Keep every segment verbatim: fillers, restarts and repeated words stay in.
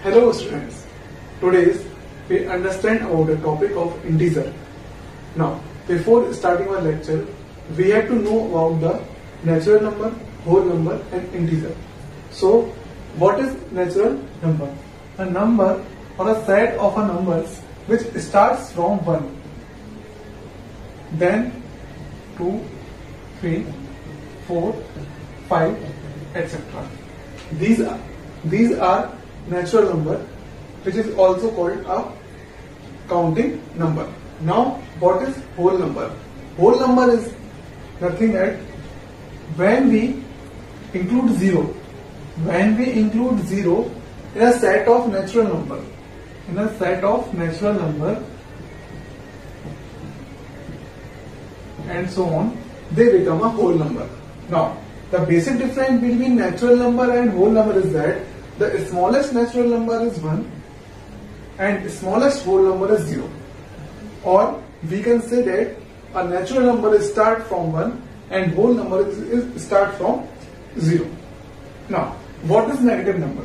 Hello students, today we understand about the topic of integer. Now, before starting our lecture, we have to know about the natural number, whole number and integer. So, what is natural number? A number or a set of a numbers which starts from one, then two, three, four, five, et cetera. These are these are natural number, which is also called a counting number. Now, what is whole number? Whole number is nothing but when we include zero. When we include zero in a set of natural number, in a set of natural number, and so on, they become a whole number. Now, the basic difference between natural number and whole number is that the smallest natural number is one and smallest whole number is zero. Or we can say that a natural number is start from one and whole number is, is start from zero. Now, what is negative number?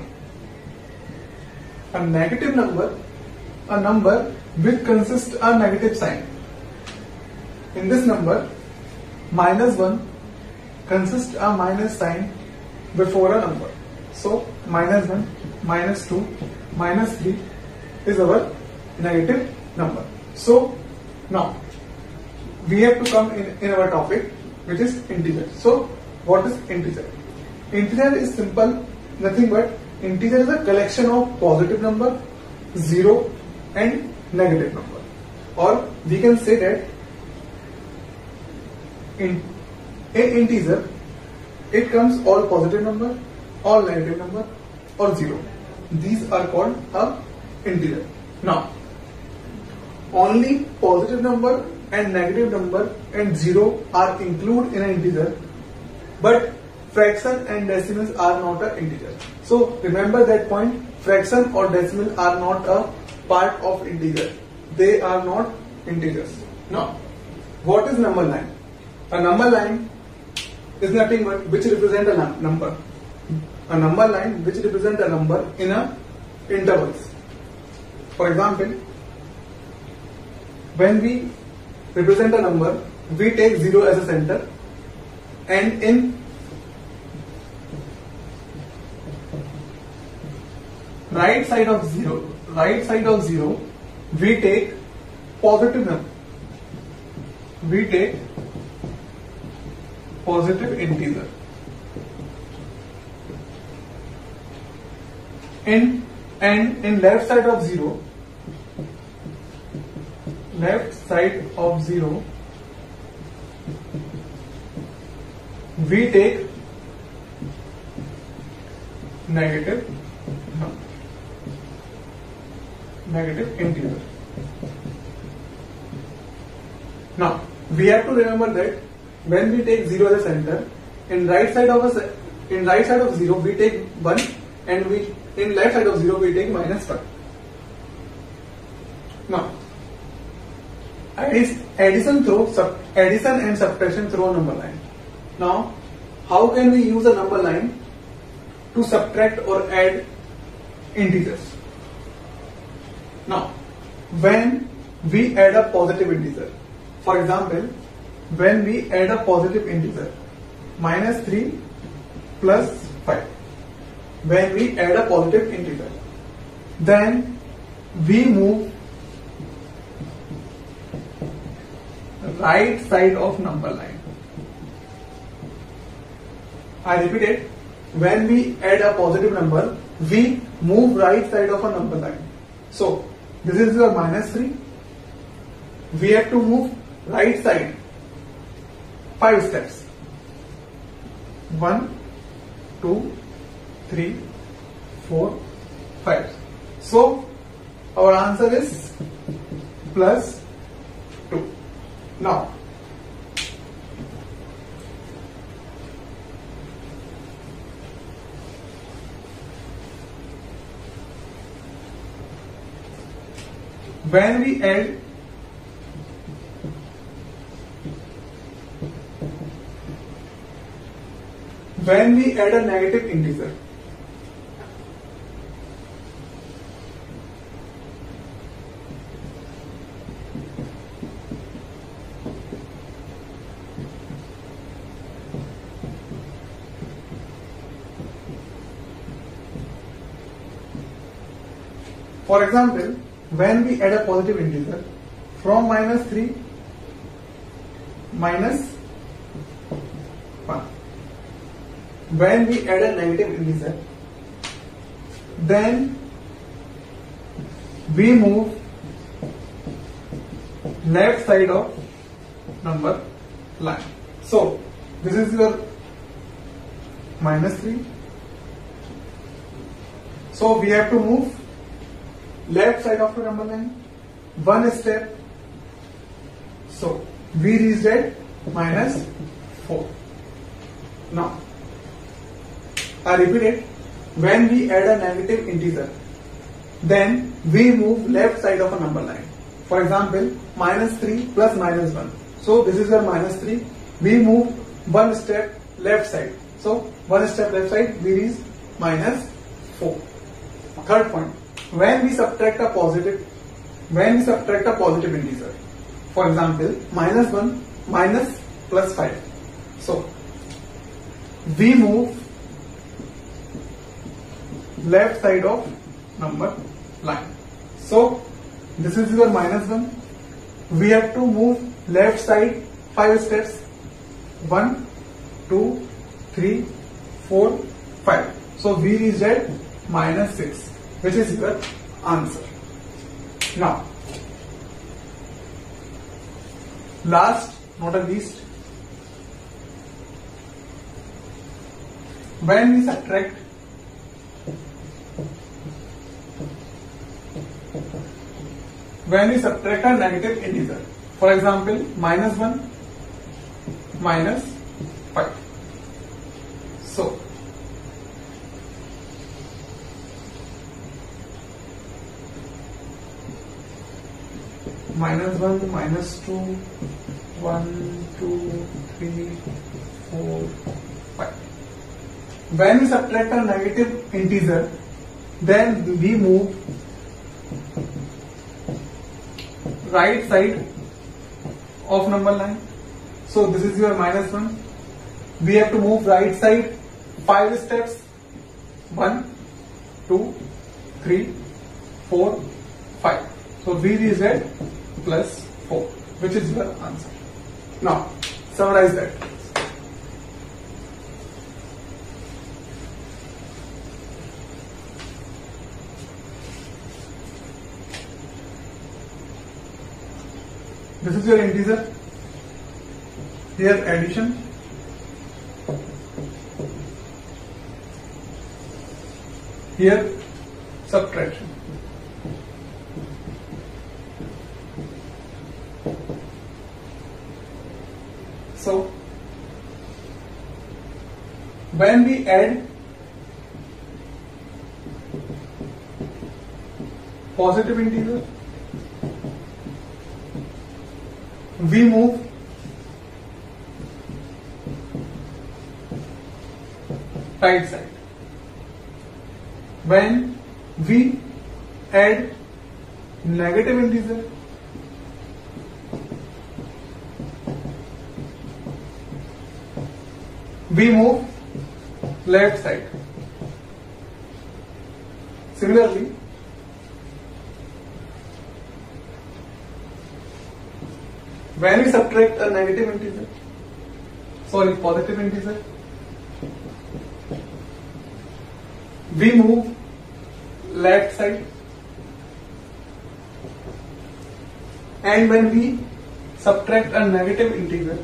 A negative number, a number which consists a negative sign. In this number, minus one consists a minus sign before a number. So, minus one, minus two, minus three is our negative number. So, now, we have to come in, in our topic, which is integer. So, what is integer? Integer is simple, nothing but integer is a collection of positive number, zero and negative number. Or we can say that in in integer, it comes all positive number, all negative number or zero. These are called a integer. Now, only positive number and negative number and zero are included in an integer, but fraction and decimals are not an integer. So remember that point, fraction or decimal are not a part of integer. They are not integers. Now, what is number line? A number line is nothing but which represent a num number. A number line which represent a number in a intervals. For example, when we represent a number, we take zero as a center, and in right side of zero, right side of zero, we take positive number. We take positive integer. In and in left side of zero, left side of zero, we take negative number, negative integer. Now, we have to remember that when we take zero as a center, in right side of a in right side of zero we take one, and we in left side of zero we take minus one. Now, addition through sub addition and subtraction through a number line. Now, how can we use a number line to subtract or add integers? Now, when we add a positive integer, for example, when we add a positive integer, minus three plus five, when we add a positive integer, then we move right side of number line. I repeat it, when we add a positive number, we move right side of a number line. So, this is your minus three. We have to move right side five steps. one, two, three, four, five. So, our answer is plus two. Now, when we add when we add a negative integer, For example, when we add a positive integer from minus three minus one, when we add a negative integer, then we move left side of number line. So this is your minus three. So we have to move left side of the number line one step. So we reached at minus four. Now I repeat it. When we add a negative integer, then we move left side of a number line. For example, minus three plus minus one. So this is your minus three. We move one step left side. So one step left side, we reach minus four. Third point, when we subtract a positive, when we subtract a positive integer, for example, minus one minus plus five. So we move left side of number line. So this is your minus one. We have to move left side five steps. One, two, three, four, five. So we reach at minus six, which is your answer. Now, last not a least, when we subtract when we subtract a negative integer, for example, minus one minus five. So minus one, minus two, one, two, three, four, five. When we subtract a negative integer, then we move right side of number line. So this is your minus one. We have to move right side five steps. One, two, three, four, five. So we reach at plus four, which is your answer. Now, summarize that. This is your integer. Here addition. Here subtraction. So when we add positive integer, we move right side. When we add negative integer, we move left side. Similarly, when we subtract a negative integer, sorry, positive integer, we move left side, and when we subtract a negative integer,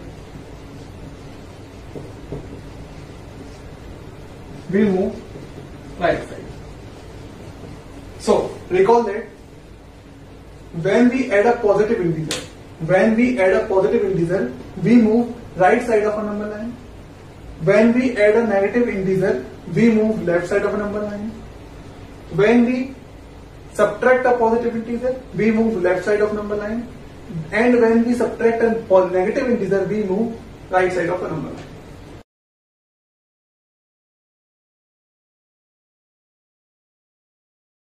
we move right side. So recall that when we add a positive integer, when we add a positive integer, we move right side of a number line. When we add a negative integer, we move left side of a number line. When we subtract a positive integer, we move left side of number line. And when we subtract a negative integer, we move right side of a number line.